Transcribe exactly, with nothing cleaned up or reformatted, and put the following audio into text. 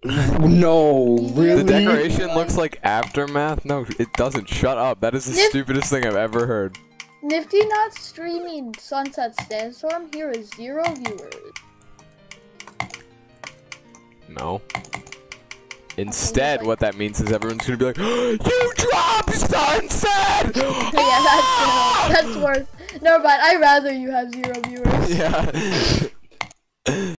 No, really? The decoration looks like Aftermath. No, it doesn't. Shut up. That is the Nif stupidest thing I've ever heard. Nifty not streaming Sunset Sandstorm. Here is zero viewers. No. Instead, what that means is everyone's gonna be like, "You dropped Sunset!" Yeah, that's that's worse. Never mind. I'd rather you have zero viewers. Yeah.